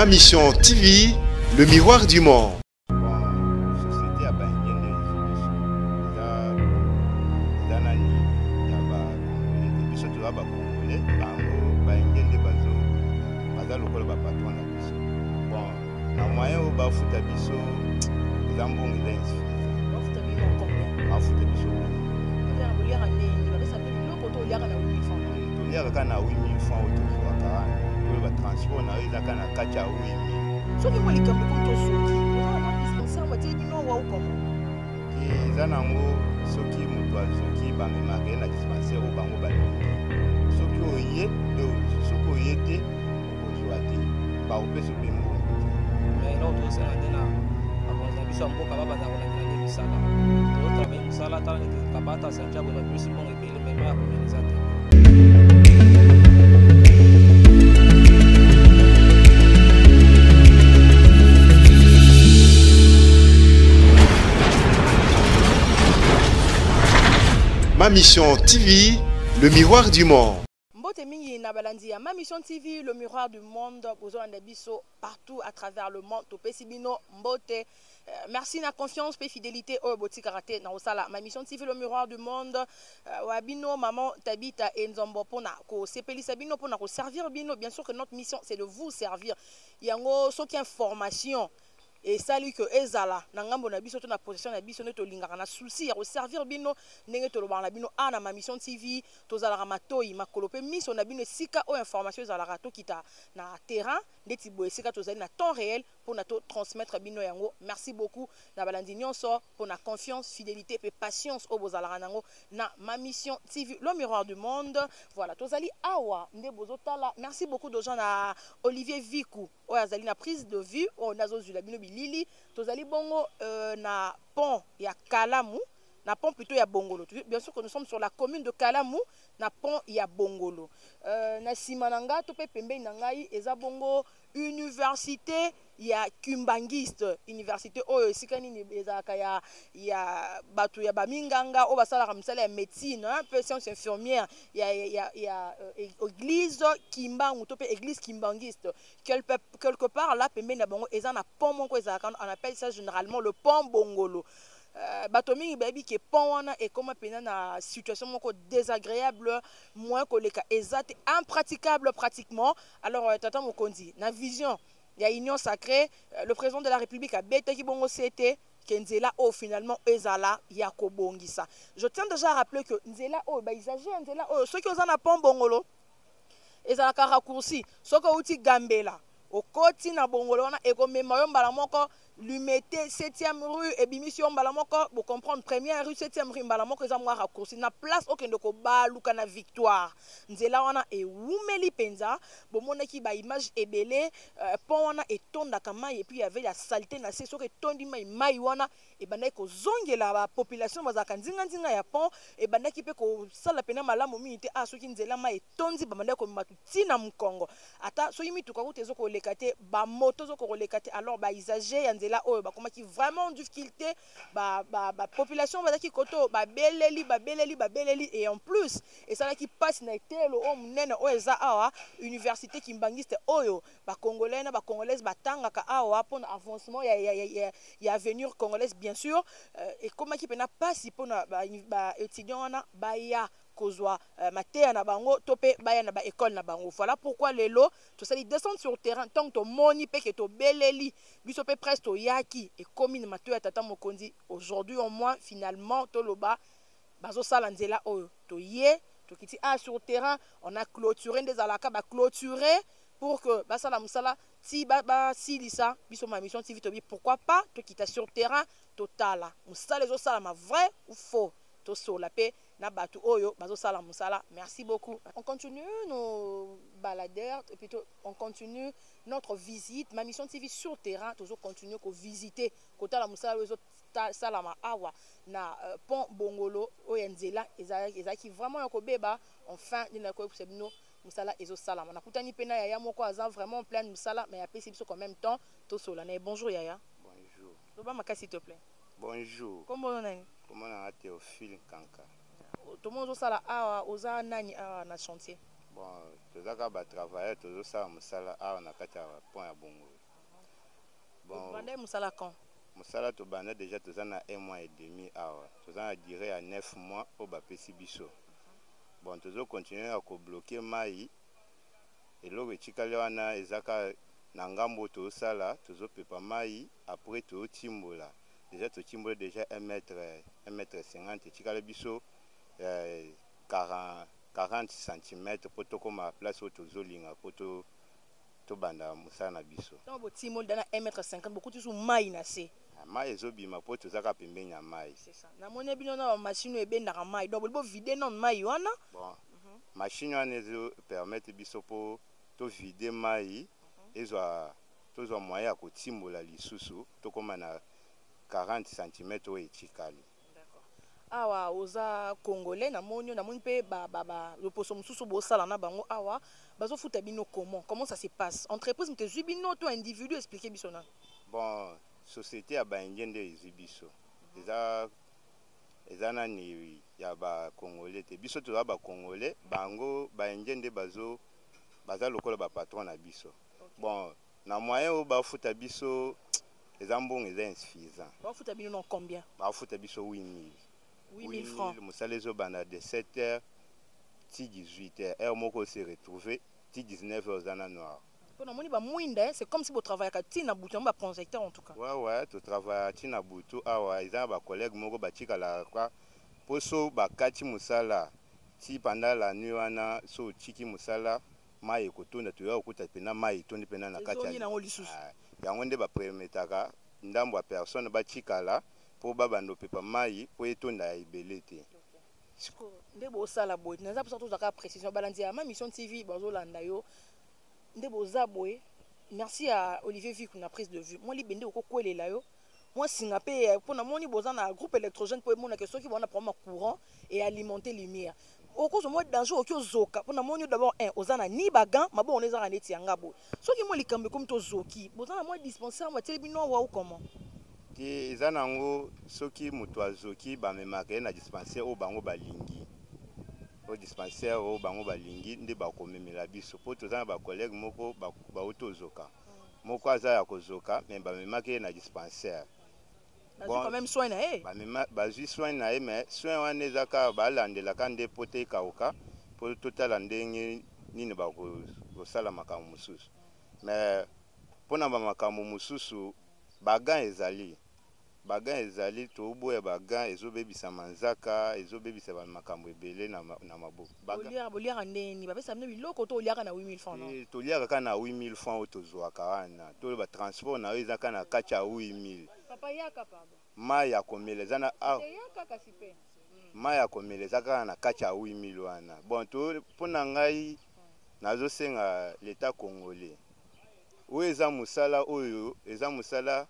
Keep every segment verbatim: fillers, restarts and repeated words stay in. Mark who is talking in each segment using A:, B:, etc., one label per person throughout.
A: Ma Mission T V, le miroir du monde.
B: Transport na eza kana kacha wimi soki mo likambo ko soki na ma dispensaire wa tedi no wa ukomo eza nango soki mutu azoki bangi mage na dispensaire o bango balingi soki oye do soki oye te okozwa te ba opeso bembo mais là to sera ndena akonza biso mboka baba za kona ndena misala to travailler misala tala ne kabata sanja ko ba plus bon ebele mais ya communisateur.
A: Ma Mission T V, le miroir du monde.
C: Mbote mingi na balandia. Ma Mission T V, le miroir du monde. Bozo andabiso partout à travers le monde. Topé sibino mbote. Merci na confiance pe fidélité au boti karaté na osala. Ma Mission T V, le miroir du monde. Wabino maman tabita enzombo pona ko sepeli sabino pona ko servir bino. Bien sûr que notre mission c'est de vous servir. Yango soki information. Et salut que ezala nangambo na biso to na position na biso ne to lingaka na souci ya servir bino ndenge to lobana bino ana Ma Mission T V to zala matoi makolope miso na bino sika o information ezala to kita na terrain ndeti bo sika to zali na temps réel pour na to transmettre bino yango. Merci beaucoup na balandi nyonso pour na confiance, fidélité et patience au bozala nango na Ma Mission T V, le miroir du monde. Voilà to zali awa nde bozotala. Merci beaucoup de gens na Olivier Viku o azali na prise de vue o nazo zula bino Lili, tozali bongo euh, na pont ya Kalamu, na pont plutôt ya Bongolo. Bien sûr que nous sommes sur la commune de Kalamu, na pont ya Bongolo. Euh, na simananga to pe pembe nangai eza bongo université ya Kimbangiste, université oyo sikani ni ezaka ya ya batu ya baminganga o basala kamsala ya médecine, un peu sciences infirmières, ya ya ya église Kimbangu to pe église Kimbangiste. Quelque, quelque part là pembe na bongo eza na pont moko ezaka on appelle ça généralement le pont Bongolo. Euh, batomi baby qui pont wana et comme pena na situation moko désagréable moins que les cas exact impraticable pratiquement. Alors euh, tata mokondi na vision il y a union sacrée euh, le président de la République a bête qui bongo c'était Nzela o finalement ezala ya kobongisa. Je tiens déjà à rappeler que Nzela o ba exagère Nzela o ceux qui ont na pont Bongolo ezala ka raccourci ceux qui uti Gambela au koti na Bongolo wana e ko mema mbala moko l'humité septième rue et bimission balamoko pour comprendre première rue septième rue balamoko za mwa raccourci na place okende ko ba luka na victoire nzela wana e wumeli penza bomona ki ba image ebele euh, pont wana etonda kama et puis il y avait la saleté na c'est que tondi mai mai wana e banda ko zongela ba population bazaka nzinga nzinga ya pont e banda ki pe ko sala pena malamu minute a soki nzela mai tondi ba banda ko matuti na mkongo ata so yimi tuka ko tezo ko lekate ba moto zo ko lekate alors ba exagérer là oh bah comment qui vraiment difficulté bah bah bah population bah qui koto bah beleli bah beleli bah beleli et en plus et ça là qui passe na telo oh nene oh eza awa université Kimbangiste oyo bah congolais na bah congolaise bah tanga ka awa pour avancement ya ya ya ya avenir congolaise bien sûr euh, et comment qui peut na pas si pour na bah bah étudiant na bah ya kozwa euh, matéa na bango topé baya na ba école na bango. Voilà pourquoi les lots to sali descendre sur le terrain tant que to moni pe que to beleli biso pe presque to yaki et commune matéa tata mokonzi aujourd'hui au moins finalement to loba bazo sala nzela oyo to ye to kiti a sur le terrain on a clôturé des alaka ba clôturer pour que ba sala musala si ba ba si lisa biso Ma Mission T V to bi pourquoi pas to kita sur le terrain total musala zo sala ma vrai ou faux to so la paix na batu oyo bazo sala musala. Merci beaucoup. On continue nos baladeurs et plutôt on continue notre visite Ma Mission T V sur terrain toujours continuer ko visiter kota la musala oyo sala ma awa na uh, pont Bongolo oyo nzela ezaki vraiment ko beba enfin dina ko sebino musala ezo sala na kutani pena yaya moko aza vraiment plein musala mais apesi biso en même temps to sola na bonjour yaya.
B: Bonjour.
C: Loba maka s'il te plaît.
B: Bonjour.
C: Comment on est?
B: Comment on a Théophile Kanka.
C: Tout le monde sala awa oza nani awa na chantier.
B: Bon, tozaka ba travailler tozo sa musala a na kati ya point ya bongo. Bon,
C: bande musala quand?
B: Musala to banda déjà toza na un mois et demi awa. Toza na durée à neuf mois au ba pesi biso. Bon, tozo continuer à ko bloquer mai. Eloko etikali wana ezaka na ngambo to sala tozo pepa mai après to timbola. Déjà to timbola déjà un mètre un mètre cinquante etikali biso euh, quarante quarante centimètres pour to koma place to zolinga pour to to banda musala na biso.
C: Donc bo timbola dana un mètre cinquante beaucoup tu mai na se.
B: Mai ezobima po tozaka pembeni ya mai.
C: C'est ça. Na moni bino na machine ebendaka mai. Donc bo vider non mai wana.
B: Bon. Machine wana ezo permettre biso po to vider mai ezwa tozwa moyen ya kotimbola lisusu tokoma na quarante centimètres oyo etikali.
C: D'accord. Awa oza congolais na moni na moni pe ba ba ba le poso mususu bo sala na bango awa bazo futa bino comment comment ça se passe entreprise mte zubino to individu expliquer biso na.
B: Bon, société ya ba indien de ezibiso. Eza eza na ni ya ba congolais te biso to ba congolais bango ba indien de bazo baza lokola ba patron na biso. Okay. Bon, na moyen o ba futa biso eza mbongo eza insuffisant.
C: Ba futa bino non combien? Ba
B: futa biso huit mille.
C: huit mille francs.
B: Musala ezo bana de sept heures ti dix-huit heures. Heure moko se retrouver ti dix-neuf heures zana noir.
C: C'est comme si vous travaillez à Tina Boutou, un projecteur en tout cas.
B: Ouais, ouais, tu travailles à Tina Boutou. Ah ouais, ils ont des collègues qui ont la quoi. Pour ça, bakati musala. Si pendant la nuit, on a so chiki musala, mai ekotona tu ya okuta pena mai toni pena na kati ya. Ya ngonde ba premetaka ndambo ya personne ba chikala pour babando pepa mai pour etonda ya ibelete.
C: Nde bo sala boy, naza pour tout ça précision balandi ya ma mission T V bazo landa yo. Merci à Olivier Vic pour la prise de vue. Moi, je suis allé là. Moi, je suis allé pour un groupe électrogène pour que ceux qui vont prendre courant et alimenter la lumière. Au cours de moi, danger au Zoka. Pour nous, d'abord, un, aux ana ni bagan, mais bon, on les a en étiang gabo. Ceux qui m'ont dit comme to Zoki, vous avez moi dispenser à moitié bino ou comment?
B: Ti zanango, ceux qui m'ont Zoki, bah me marqué na dispenser au bango balingi. Au dispensaire au bango balingi nde bakomemela biso po tozana ba collègue moko ba autozoka moko aza ya kozoka mais ba memaki na dispensaire
C: bon quand même soin na eh
B: ba mema bazui soin na eh mais soin wana ezaka balandela kande pote kauka po totala ndenge nini ba ko sala makambo mususu mais pona ba makambo mususu bagan ezali bagan ezali to boya bagan ezobebisa manzaka ezobebisa ba makambo ebele na na mabo
C: bagan bolia bolia ndeni ba pesa mne biloko to liaka na huit mille francs non
B: eh to liaka kana huit mille francs otozwa kana to ba transport na eza kana kacha huit mille
C: papa yaka papa
B: maya komeleza na ah
C: yaka kasipe
B: maya komeleza kana na kacha huit mille wana bon to pona ngai nazo senga l'état congolais o eza musala oyo eza musala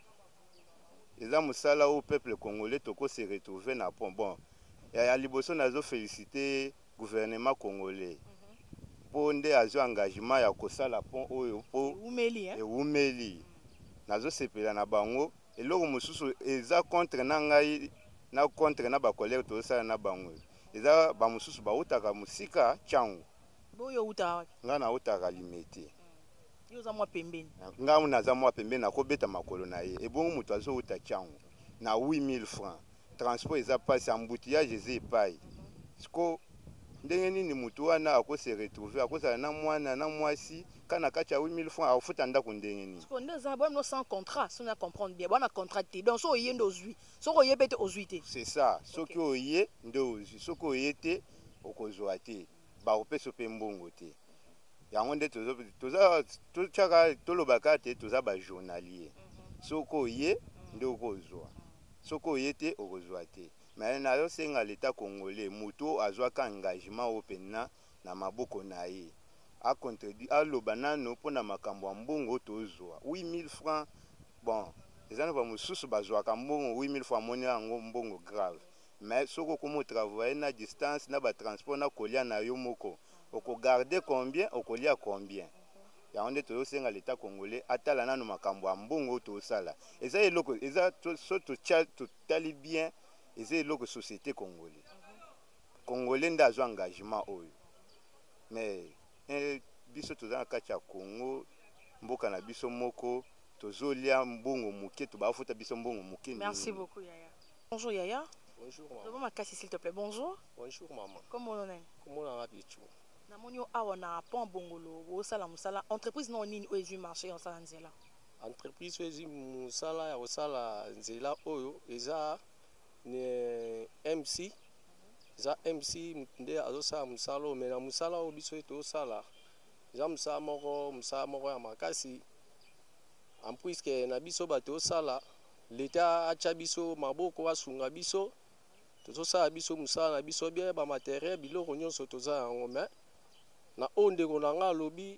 B: eza musala au peuple congolais toko se retrouver na pont bon ya liboso nazo féliciter gouvernement congolais pour nde azo engagement ya kosala pont oyo po
C: umeli hein
B: e umeli nazo sepela na bango eloko mususu eza contre na ngai na contre na ba collègue to sala na bango eza ba mususu ba utaka musika changu
C: boyo utaka
B: ngana utaka limete
C: yoza mwa pembeni
B: ngamu naza mwa pembeni nakobeta makolo na ye ebongo mutu azo uta changu na huit mille francs transport eza passe embouteillage eza epai siko ndenge nini mutu wana akose retrouver akosala na mwana na mwasi kana kati ya huit mille francs afuta ndako ndenge nini
C: siko ndeza bon sans contrat si on a comprendre bien bon contracté donc so yendo ozwi soko yebete ozwi te
B: c'est ça soki oye ndo ozwi soko oyete okozwa te ba opeso pe mbongo te yango nde toza toza tochaka tolobaka te toza ba journalier soko ye nde okozwa soko ye te okozwa te mais na yo senga l'état congolais mutu azwaka engagement opena na maboko na ye a contredit a lobanano pona makambo ya mbongo tozwa huit mille francs bon ezana ba mususu bazwaka mbongo huit mille francs moni yango mbongo grave mais soko komo travailler na distance na ba transport na kolia na yo moko oko garder combien okolia combien ya onde to senga l'état congolais atala nanu makambo ya mbongo to sala eza eloko eza so to cha to tali bien eza eloko société congolais congolais nda zo engagement oyo mais un biso toza na kati ya Congo mboka na biso moko tozolia mbongo muke to bafuta biso mbongo muke.
C: Merci beaucoup Yaya. Bonjour Yaya.
D: Bonjour maman.
C: Devant ma casse s'il te plaît. Bonjour.
D: Bonjour maman.
C: Comment on est?
D: Comment on a bichu?
C: Na monio awa na pont bongolo o sala musala entreprise non nini o ezu marché en sala nzela.
D: Entreprise ezu musala ya osala nzela oyo eza ne M C. Eza M C nde azosala musala mais na musala o biso eto sala. Eza musala moko musala moko ya makasi. En plus que na biso bato sala l'État acha biso maboko basunga biso tozo sala biso musala na biso bien ba matériel biloko nyonso toza yango mais na onde konanga lobi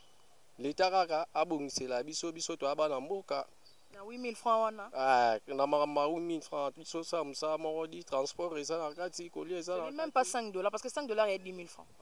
D: l'État kaka abongisela biso biso to abana mboka
C: na huit mille francs wana
D: ah na makamba huit mille francs biso sa musala moko di transport eza na kati colis eza na
C: même pas cinq dollars parce que cinq dollars est dix mille francs.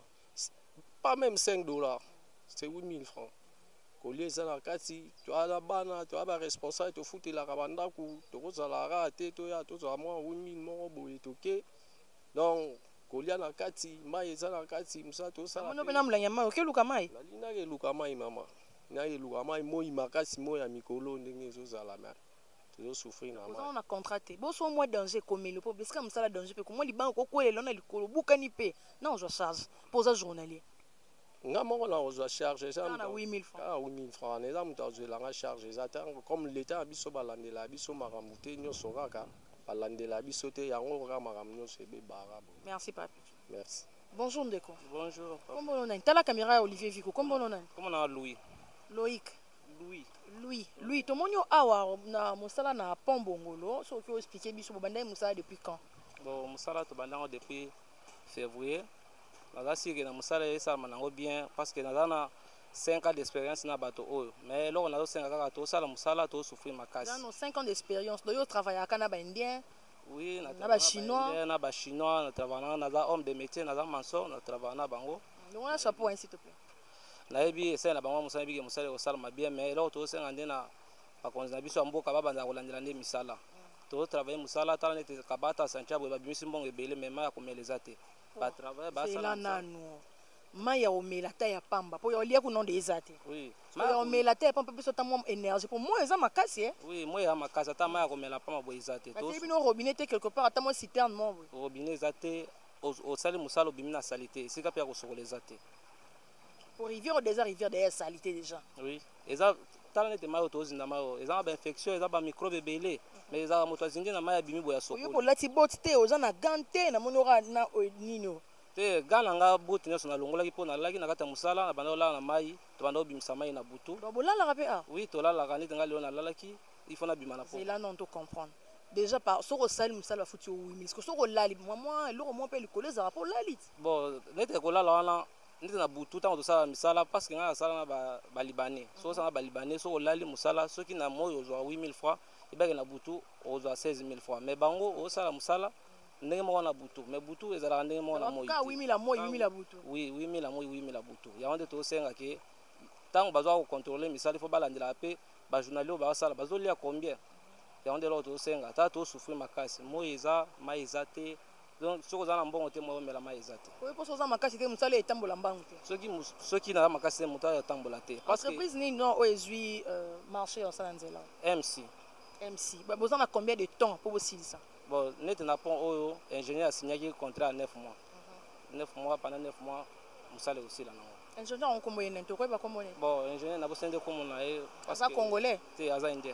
D: Pas même cinq dollars, c'est huit mille francs. Colis eza na kati to ala bana to aba responsable to futela ka bandaku to kozala rate to ya to za mwa huit mille moko boye toke. Donc colis na kati mai eza na kati musa to sala.
C: Mono pena mulanya mai okeluka mai.
D: Na lina ke luka mai mama. Na ye luka mai moi makasi moi ya mikolo ndenge ezozala ma. Tozo souffrir na mai.
C: On a contraté. Bo so moi danger comme le po parce que musala danger pe ko moi libango ko kwele na likolo bukani pe. Na on joue charge pour ça journalier.
D: Nga moko na ozwa charge eza
C: na huit mille francs.
D: Ah huit mille francs eza mutu azwela nga charge eza tango comme l'État biso balandela biso makambo te nyonso kaka balandela biso te yango kaka makambo nyonso ebebara.
C: Merci papi.
D: Merci.
C: Bonjour Ndeko.
D: Bonjour.
C: Comment on est? T'as la caméra Olivier Vico. Comment on est?
D: Comment on a Louis?
C: Loïc.
D: Louis.
C: Louis. Louis. Tout le monde awa na musala na pont bongolo. So tu expliquer biso bobanda musala depuis quand?
E: Bon musala to banda depuis février. Naza siki na musala esa manango bien parce que naza na cinq ans d'expérience na bato oyo mais loko nazo senga kaka to sala musala to souffrir makasi.
C: Dans nos cinq ans d'expérience, doyo travailler kana ba indien.
E: Oui,
C: na ba chinois,
E: na ba chinois, na travailler na homme de métier, na maçon, na travailler na bango.
C: Donc on a chapeau hein s'il te plaît.
E: Na yebi esa na bango musala bige musala ko sala bien mais loko to senga ndena ba konza biso mboka ba banza kolandela nde misala. To travailler musala tala nete kabata Santiago ba bimisi mbongo ebele mema ya komeleza te. Ba travailler ba
C: sala nanu maya omela ta ya pamba po ya lia ku non des ate.
E: Oui.
C: Maya omela ta ya pamba biso ta mo énergie pour moi eza makasi hein.
E: Oui, moi ya makasi ta maya komela pamba bo ezate.
C: To bino robinet te quelque part ta mo citerne mo.
E: Robinet ezate au sali musala bimina salité sika pia ko sokola ezate.
C: Pour rivière au désert rivière de salité déjà.
E: Oui. Eza tala nete mayo to zinda mayo eza ba infection eza ba microbe belé mais eza moto azindi na maya bimi boya sokola.
C: Oyo ko lati bot te oza na gante na monora na nino.
E: Te gana nga buti nyoso na longola ki pona laki na kata musala na banda ola na mai to banda obimisa mai na butu.
C: Do bolala ka pe ah.
E: Oui, to la la kanit nga leo na lalaki il faut na bima na po.
C: C'est là non to comprendre. Déjà par soko sali musala futi huit mille. Parce que soko lali moi moi loko mo pe likolo za rapport lalit.
E: Bon, nete ko la la wana nete na butu tango to sala misala parce que nga sala na ba, ba libanais. So sala ba libanais soko lali musala soki na moyo zo huit mille francs ibaki na butu ozo seize mille francs. Mais bango o sala musala ndenge moko na butu mais butu ezala ndenge moko na moyi.
C: Ka huit mille à moyi huit mille à butu.
E: Oui, huit mille à moyi huit mille à butu. Ya onde to senga ke tango bazwa ko contrôler misala il faut balandela pe ba journalier ba sala bazo lia combien. Ya onde lo to senga ta to souffrir makasi moyi eza mai ezate. Donc soko za na mbongo te moyo mela mai ezate.
C: Oui, pour ça makasi te musala etambola mbangu te.
E: Soki soki na makasi muta ya tambola te
C: parce que entreprise ni non o ezui marché en sala nzela.
E: M C.
C: M C. Bah besoin de combien de temps pour vous signer ça?
E: Bon, net na pont oyo ingénieur a signé un contrat à neuf mois. neuf mois pendant neuf mois musala aussi là non.
C: Ingénieur on comment il quoi pas comment.
E: Bon, ingénieur na bosende comme na e
C: parce que congolais.
E: C'est aza indien.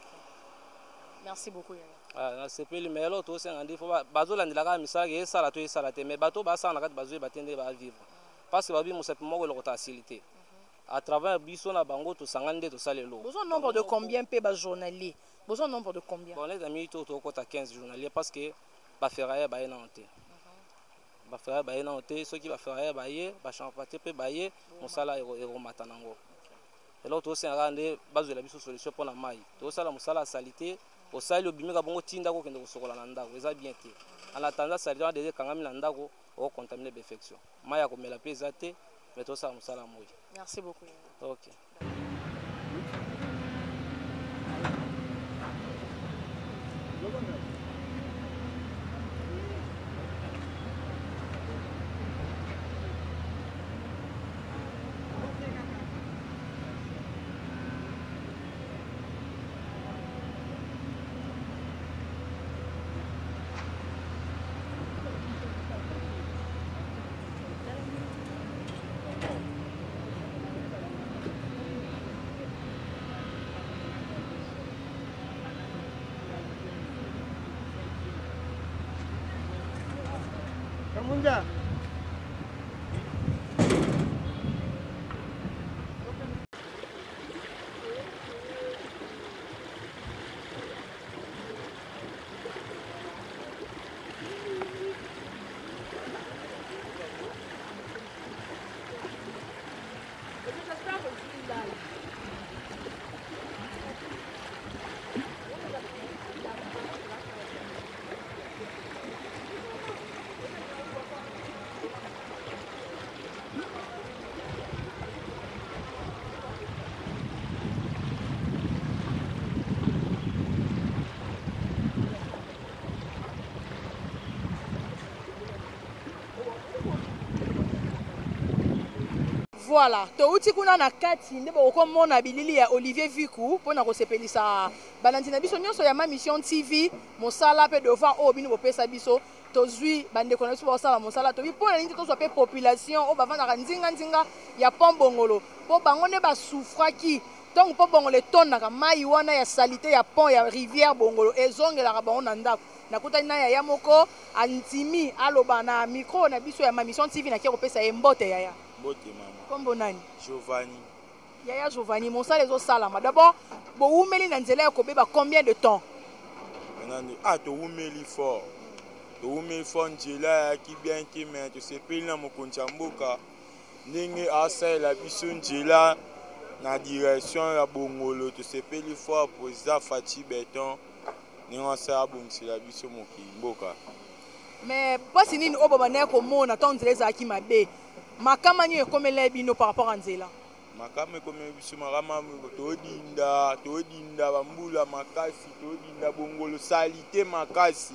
C: Merci beaucoup.
E: Ah, na sepeli mais là to senga ndi fo bazo landela ka misala ke sala to sala te mais bato ba sala na kati bazo batende ba vivre. Parce que babi musapi moko le kota facilité. À travers biso na bango to sangande to salelo.
C: Besoin nombre de combien pe ba journalier? Besoin nombre de combien?
E: Bon les amis to to kota quinze journaliers parce que ba ferraille ba ena onte. Ba ferraille ba ena onte ceux qui ba ferraille ba ye ba champate pe ba ye musala ero ero matanango. Et là to senga nde bazo la biso solution pour na mai. To sala musala salité au sali obimika bongo tinda ko kende ko sokola na ndako eza bien te. En attendant ça doit déjà kangami na ndako o contaminer l'infection. Maya ko mela pe ezate mais to sala musala moi.
C: Merci beaucoup.
E: OK.
B: Munja.
C: Voilà, touti kuna na kati nde bokomona bilili ya Olivier Viku pona kosepelisa balandi na biso nyonso ya ma mission T V mosala pe devant o bino bopesa biso tozwi bande kona biso bosala mosala tobi pona nini tozwa pe population o bavanda nzinga nzinga ya Pombongolo po bango ne ba souffraki donc po bongolo tonaka mai wana ya salite ya pont ya rivière Bongolo ezongela bango na ndako nakutani na ya moko antimi aloba na micro na biso ya ma mission T V na kia kopesa embote yaya
B: Mbote mama.
C: Kombo nani?
B: Giovanni.
C: Yaya Giovanni, mon sale zo salama. D'abord, bo umeli na nzela ya kobeba combien de temps?
B: Ah, to umeli fort. To umeli fort njela ki bien ki mais to sepeli na mokoncha mboka. Ndenge asala biso njela na direction ya Bongolo to sepeli fort président Fati Beton. Ninga sa bongisi la biso moki mboka.
C: Mais pas si nini obo bana ko mona ton nzela za ki mabe. Makama ni ekomela bino par rapport à nzela.
B: Makama ekomela biso makama to dinda, to dinda bambula makasi, to dinda Bongolo salite makasi.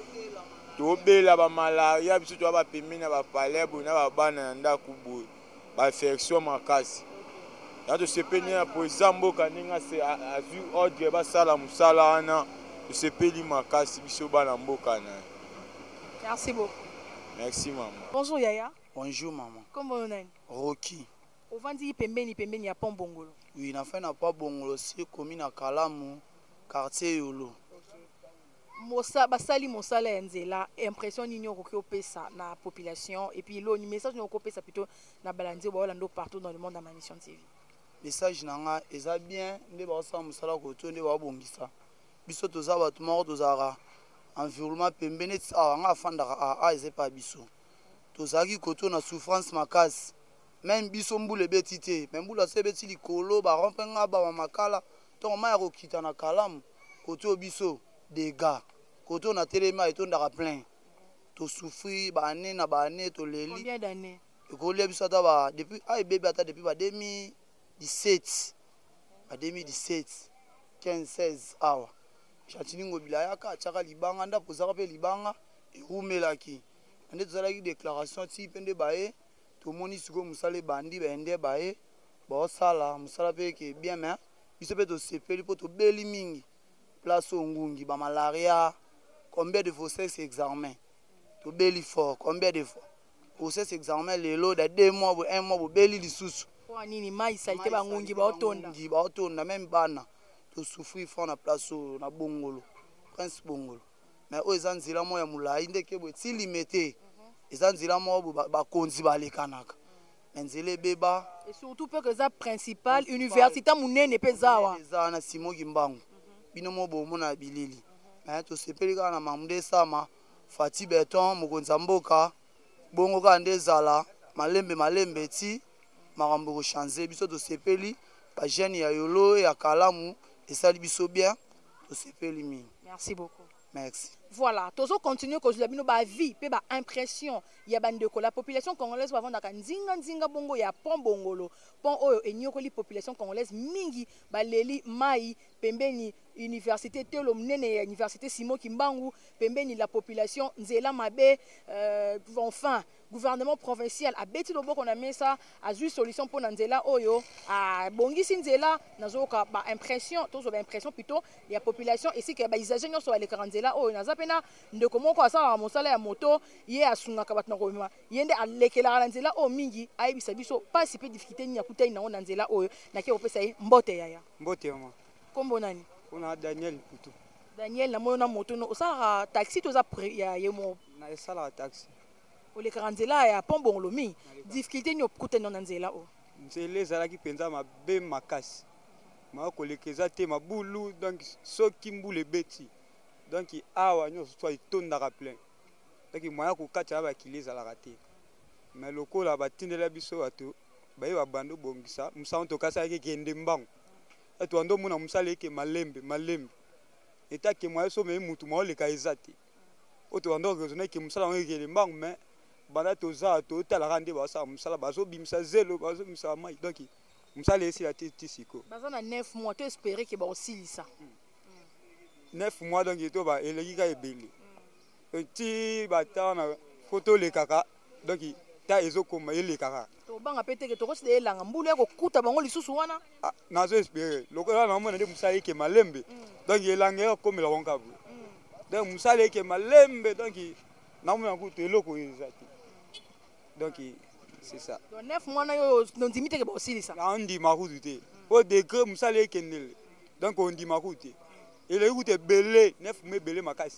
B: To bela ba malaria biso to ba pemena ba palais bona ba bana ndako boy. Ba affection makasi. Ya to sepeli na président mboka ninga se azu ordre ba sala musala ana. To sepeli makasi biso bana mboka na.
C: Merci beaucoup.
B: Merci maman.
C: Bonjour Yaya.
F: Bonjour maman.
C: Comment on est?
F: Rocky.
C: On va dire pembeni pembeni ya Pont Bongolo.
F: Oui, na fait na pas Bongolo si commune à Kalamu, quartier Yolo.
C: Mosa basali mosala ya nzela impression nini okoki opesa na population et puis le message nini okopesa plutôt na balandi ba Holando partout dans le monde à ma mission T V.
F: Message nanga eza bien nde ba sa mosala ko to nde ba bongisa. Biso toza batu moko tozara environnement pembeni tsa nga fanda a a eze pa biso. Tozaki koto na souffrance makasi même biso mbule betite même mbula se beti likolo ba rompenga ba makala to ma ya kokita na Kalamu koto biso dégâts koto na telema etondaka plein to souffrir ba année na ba année to leli
C: combien d'années
F: ekolia biso ata ba depuis ay bébé ata depuis ba deux mille dix-sept ba deux mille dix-sept quinze seize awa chatiningo bilaya ka chaka libanga nda pozaka pe libanga erumelaki ande tozalaki déclaration ti pende bae tomoni siko musale bandi bende bae ba sala musala pe ke bien mais biso pe to sepeli po to beli mingi place ongungi ba malaria combien de fausses examens to beli fort combien de fois fausses examens lelo da deux mois ou un mois bo beli lisusu
C: pour nini mai salite ba ngungi ba otonda
F: ngi ba otonda même bana to souffrir fort na place na Bongolo Prince Bongolo mais o ezanzila moya mulai ndeke bo ti limité ezanzila mo ba konzi ba lekanaka enzele beba
C: et surtout peu que ça principal université munene pezawa
F: ezana Simo Kimbangu bino mo bo mona bilili mais to sepeli kana mamde sama Fati Beton mokonza mboka bongo ka ndezala malembe malembe ti makambo ko changer biso to sepeli ba jeune ya Yolo ya Kalamu esali biso bien to sepeli mi.
C: Merci beaucoup.
F: Merci.
C: Voilà, tozo continue que je bino ba vie pe ba impression ya bandeko la population congolaise va vanda nzinga nzinga bongo ya Pont Bongolo pont oyo enyokoli population congolaise mingi baleli mai pembeni université telo mnene ya université Simo Kimbangu pembeni la population nzela mabe euh, enfin gouvernement provincial a beti loboko na mesa a ju solution pour nzela oyo a bongisi nzela nazoka ba impression tozo ba impression plutôt ya population ici que ba usagers nyoso ba le nzela oyo naza pena ndeko moko asala mosala ya moto ye asungaka bato na komema yende alekela na nzela o mingi ayebisa biso pasi pe difficulté ni yakutai na ona nzela oyo na ke opesa ye mbote yaya
G: mbote yama
C: kombo nani
G: ona Daniel Putu
C: Daniel na moyo na moto no osala taxi toza ya yemo
G: na esala taxi
C: olekaka nzela ya pont bongolomi difficulté ni okutana na nzela o
G: nzela ezalaki mpenza mabe makasi maa koleka eza te mabulu donc soki mbula ebeti donc awa nyonso twa etondaka plein donc moya kokatisa na bakili ezalaka te mais lokola batindela biso bato baye babanda obongisa mosala tokasalaki ekende mbango etwanda omona mosala eke malembe malembe etake moya so meye mutu moya oleka eza te oyo towanda okezona eke mosala yango ekende mbango mais banda tozala totalaka nde basala mosala bazobimisa zelo bazobimisa mai donc mosala esila te ti siko
C: baza na neuf mois to espérer ke baosilisa
G: neuf mois donc to baeleki ka ebele ti batala na foto olekaka donc ta ezokoma elekaka
C: tobanga mpe teke tokosila elanga mbula ekokuta bango lisusu wana
G: nazo espérer lokola naomona nde mosala eke malembe donc elanga ekokomela konkabu donc mosala eke malembe donc naomona kutu eloko eza te donc c'est ça
C: donc neuf mois na yo ndimi teke baosilisa
G: ondima kutu te o degré mosala ekendele donc ondima kutu te eleki kutu ebele neuf mois ebele makasi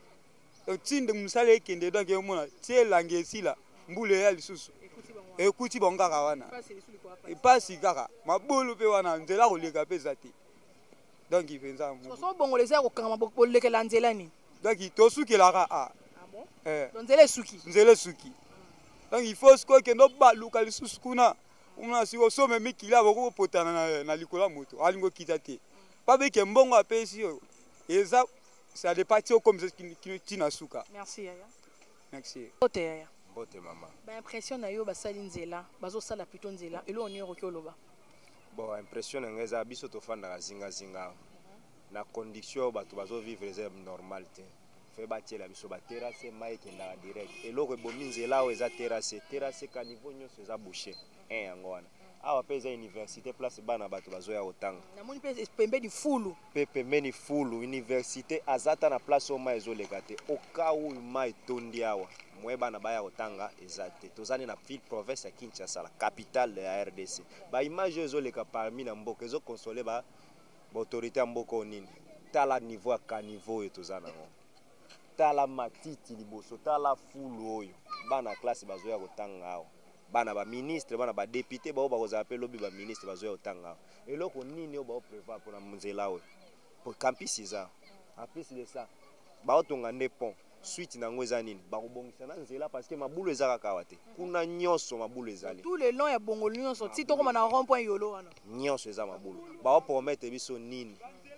G: tinde mosala ekende donc omona ti elanga esila mbula eya lisusu ekuti bango kaka wana epasi kaka mabulu mpe wana nzela koleka mpe eza te donc mpenza
C: so bongola eza ya kokanga bolekela nzela nini
G: donc tosukelaka a
C: nzela esuki
G: nzela esuki donc il faut sikoyo okende obaluka lisusu kuna omona siko osome mikili abo kokopotana na likolo ya moto alingi okita te mpa beke mbongo apesi oyo eza ça dépend ti okomisa ntina suka.
C: Merci Yaya.
G: Merci.
C: Bote Yaya.
B: Bote mama.
C: Ba impression na yo basali nzela bazosala plutôt nzela elo oni oroki oloba.
B: Bon impression nga eza biso tofanda zinga zinga na condition bato bazo vivre eza normal te fe batiela biso ba terrasse mai kenda direct eloko ebomi nzela o eza terrasse terrasse ka niveau nyonso eza bouché un yango wana awa pe eza université place bana bato bazoya kotanga
C: namoni pe pembeni fulu
B: pe pembeni fulu université azata na place o mai ezoleka te oka oyo mai tondi awa mwe bana baya kotanga eza te tozani na ville province ya Kinshasa la capitale ya R D C ba image ezoleka parmi na mboka ezo consoler ba autorité ya mboka onini tala niveau ya caniveau oyo tozana ngo tala matiti liboso tala fulu oyo bana classe bazoya kotanga awa bana ba ministre bana ba député ba oba ko lobi ba ministre bazoya kotanga eloko nini oba prévoir pour na munzela oyo pour campus iza en plus de ça ba otonga nde pont suite nango eza nini ba kobongisa na nzela parce que mabulu eza kaka wate kuna nyonso mabulu ezali
C: tout le long ya bongolo nyonso ti toko na rond point yolo wana
B: nyonso eza mabulu ba o promettre biso nini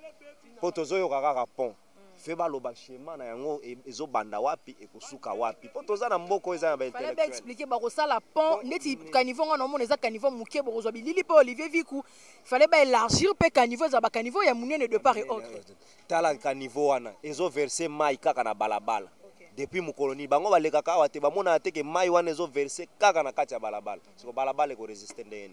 B: po tozoyo kaka pont fe baloba schéma na yango ezobanda wapi ekosuka wapi po toza na mboko eza na ba intellectuel
C: fallait expliquer ba kosala pont neti caniveau ngana omona eza caniveau muke bo kozwa bilili pe Olivier Viku fallait ba élargir pe caniveau za ba caniveau ya munene de part et autre
B: tala caniveau wana ezo verser mai kaka na balabala depuis mu colonie bango baleka kaka wate bamona te ke mai wana ezo verser kaka na kati ya balabala siko balabala ko résister ndene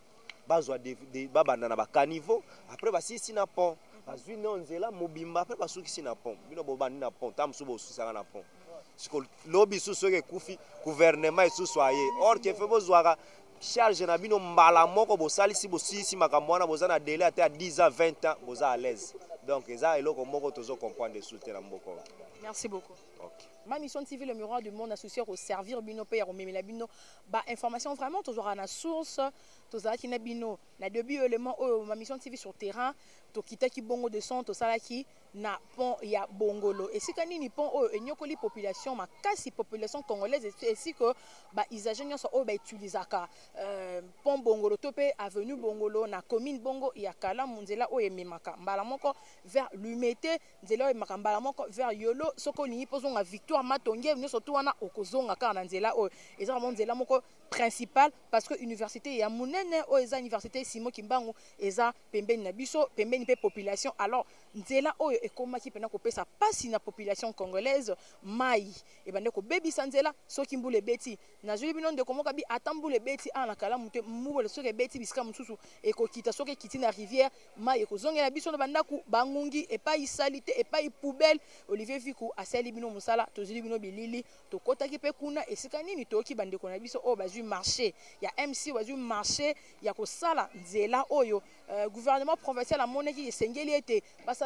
B: bazwa de babanda na ba caniveau après basisi na pont bazwi nzela mobimba après basukisi na pont bino bobandi na pont tam subo susanga na pont siko lobi suso ke kufi gouvernement suso aye or ke fe bozwaka charge na bino mbala moko bosalisi bosisi makambo wana bozana délai ata ya dix ans vingt ans boza à l'aise donc eza eloko moko tozo comprendre soutenir na mboko.
C: Merci beaucoup.
B: OK.
C: Ma mission T V le miroir du monde associé au servir bino pe au memela bino ba information vraiment toujours na source tozalaki na bino na début élément oh, ma mission T V sur terrain to kitaki bongo de son to salaki na pont ya bongolo et si kanini pont oh, enyokoli population makasi population congolaise et si que ba usagers nyonso o ba utilisaka euh, pont bongolo to pe avenue bongolo na commune bongo ya kala munzela o ememaka mbala moko vers l'humité nzela o emaka mbala moko vers yolo soko ni pozonga victoire matonge nyonso to wana okozonga ka na nzela o eza vraiment nzela moko principal parce que université ya munene o eza université Simon Kimbangu eza pembeni na biso pembeni pe population alors nzela oyo ekomaki pena kopesa pasi na population congolaise mai ebande ko bebisa nzela soki mbule beti na joli bino ndeko moka bi atambule beti ana kala mute mubole soki beti bisika mususu ekokita soki kiti na rivière mai ekozongela biso na bandaku bangungi epai salite epai poubelle Olivier Viku asali bino musala tozili bino bilili tokotaki pe kuna esika nini toki bandeko na biso o bazui marché ya M C bazui marché ya kosala nzela oyo uh, gouvernement provincial amonaki esengeli ete basala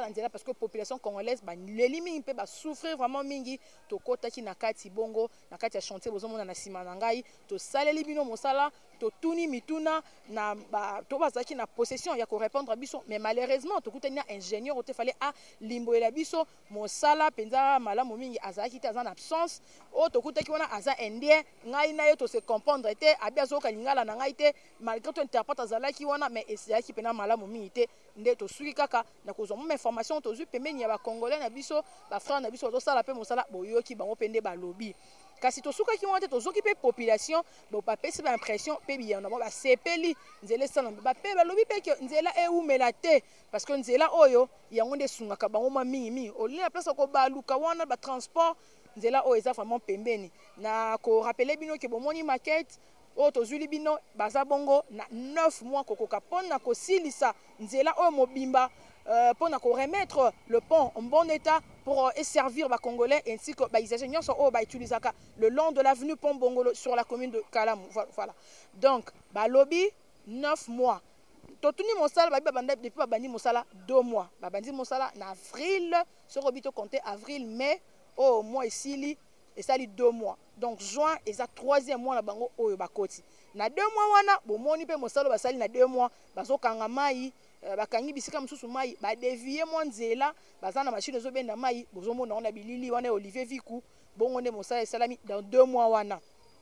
C: tosala nzela parce que population congolaise ba leli mingi pe ba souffrir vraiment mingi to kota ki na kati bongo na kati ya chantier bozomona na sima na ngai to saleli bino mosala to tuni mituna na ba to bazaki na possession ya ko répondre biso mais malheureusement to kutani na ingénieur o te fallait a limbo la biso mosala penza malamu mingi azaki te azana absence o to kutaki wana aza indien ngai na yo to se comprendre te abia zo kalingala na ngai te malgré to interprète azalaki wana mais ezaki pena malamu mingi te nde to suki kaka na kozwa mo information to zu pembeni ya ba congolais na biso ba frère na biso to sala pe mosala boyoki bango pende ba lobby kasi to suka ki wante to zoki pe population bo pa pesi ba impression pe bien na ba sepeli nzela sana ba pe ba lobby pe ke nzela e umela te parce que nzela oyo yango nde sunga ka bango ma mingi mingi o la place ko ba luka wana ba transport nzela oyo eza vraiment pembeni na ko rappeler bino ke bomoni maquette o to zuli bino baza bongo na neuf mois kokoka pona ko silisa nzela oyo mobimba euh, pour remettre le pont en bon état pour euh, servir les Congolais ainsi que les ingénieurs sont utilisés le long de l'avenue Pont Bongolo sur la commune de Kalamou. Voilà. Donc, bah, lobby, neuf mois. Totuni Mosala, depuis Babandi Mosala, deux mois. Babandi Mosala, en avril, ce robito compté avril, mai, au mois ici, et ça, deux mois. Donc, juin, et ça, troisième mois, la bango, au Bakoti. Na deux mois, wana, bon, moni pe Mosala, basali, na deux mois, baso kangamai, bakangi bisika msusu mai ba dévier mo nzela bazana machine zo benda mai bozomo na ona bilili wana Olivier Viku bongo ne mosala salami dans deux mois wana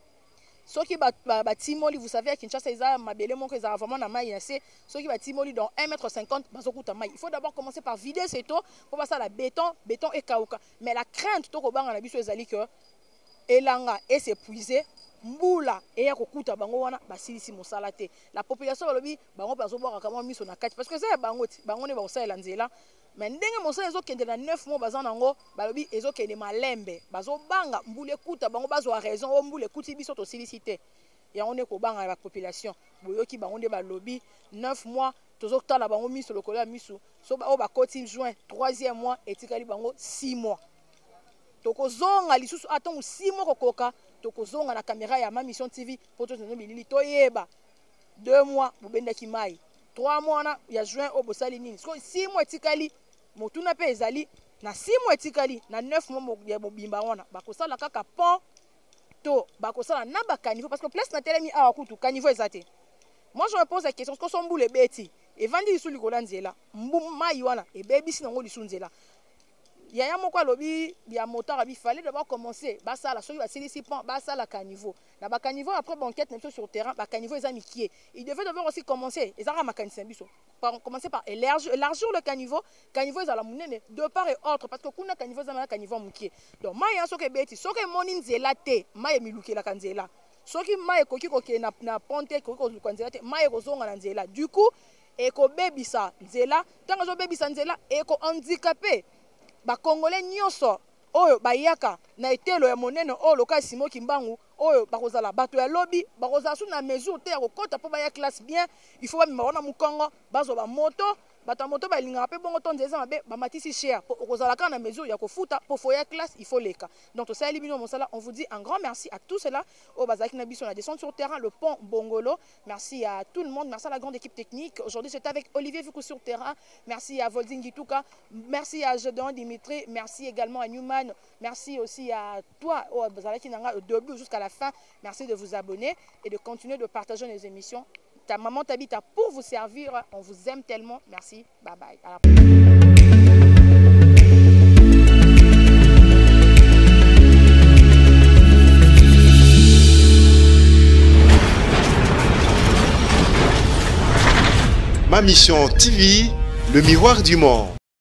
C: soki ba ba timoli vous savez à Kinshasa ils ont mabele mon que ça vraiment na mai assez soki ba timoli dans un mètre cinquante bazokuta mai il faut d'abord commencer par vider ces eaux pour passer à la béton béton et kauka mais la crainte to ko banga na biso ezali que elanga et s'épuiser mbula eya kokuta bango wana basilisi mosala te la population balobi bango bazoboka kama miso na kati parce que ça bango ti bango ne ba osala nzela mais ndenge mosala ezokende na neuf mois bazana nango balobi ezokende malembe bazobanga mbula ekuta bango bazwa raison o mbula ekuti biso to silisi te yango ne ko banga la population boyoki bango nde balobi neuf mois tozotala bango miso lokola miso so ba o bakoti juin troisième mois etikali bango six mois tokozonga lisusu atongo six mois kokoka tokozonga na caméra ya ma mission T V pour tout nous bilili toyeba deux mois bobenda ki mai trois mois na ya juin au bosali nini six mois etikali motuna pe ezali na six mois etikali na neuf mois ya bobimba wana bakosala kaka pont to bakosala na ba caniveau parce que place na telemi awa kutu caniveau ezate. Moi je me pose la question, est-ce que son boule beti et vandi sous likola nzela mbu mai wana e bebisi nango lisu nzela yaya moko lobi ya moteur il fallait d'abord commencer basa la soki basilisi pont basa la caniveau na ba caniveau après banquette même sur terrain ba caniveau les amiquier il devait d'abord aussi commencer et ça ra mécanicien biso par commencer par élargir élargir le caniveau caniveau za la munene de part et autre parce que kuna caniveau za na caniveau mukie donc mai ya soki beti soki moni nzela te mai milukela kanzela soki mai koki koke na na ponte koki ko nzela te mai kozonga na nzela du coup eko bebisa nzela tanga zo bebisa nzela eko handicapé ba congolais nyonso oyo bayaka na etelo ya monene oyo loka Simo Kimbangu oyo bakozala bato ya lobby bakozala su na mesure te ya kokota po baya classe bien il faut bamema wana mukongo bazo ba moto bato ya moto balinga pe bongo tonze eza mabe bamatisi cher po okozala kana na mesure ya kofuta po foya classe il faut leka donc to sala libino mosala on vous dit un grand merci à tous cela au bazaki na biso na descente sur terrain le pont Bongolo merci à tout le monde merci à la grande équipe technique aujourd'hui c'est avec Olivier Viku sur terrain merci à Volding Gituka merci à Jedon Dimitri merci également à Newman merci aussi à toi au bazaki nanga au début jusqu'à la fin merci de vous abonner et de continuer de partager nos émissions. Ta maman t'habite pour vous servir. On vous aime tellement. Merci. Bye bye. À la
A: Ma mission T V, le miroir du monde.